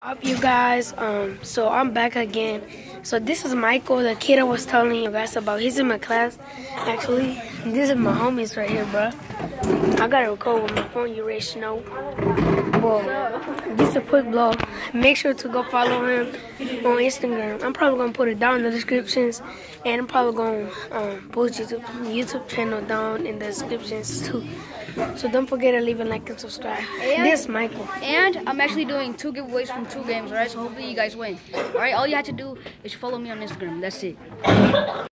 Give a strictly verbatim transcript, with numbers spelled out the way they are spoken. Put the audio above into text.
Up, you guys. Um, so I'm back again. So this is Michael, the kid I was telling you guys about. He's in my class, actually. This is my homies right here, bro. I gotta record with my phone. You already know. Well, just a quick blog. Make sure to go follow him on Instagram. I'm probably gonna put it down in the descriptions, and I'm probably gonna um, post YouTube YouTube channel down in the descriptions too. So don't forget to leave a like and subscribe. And, this is Michael. And I'm actually doing two giveaways from two games, alright? So hopefully you guys win. Alright, all you have to do is follow me on Instagram. That's it.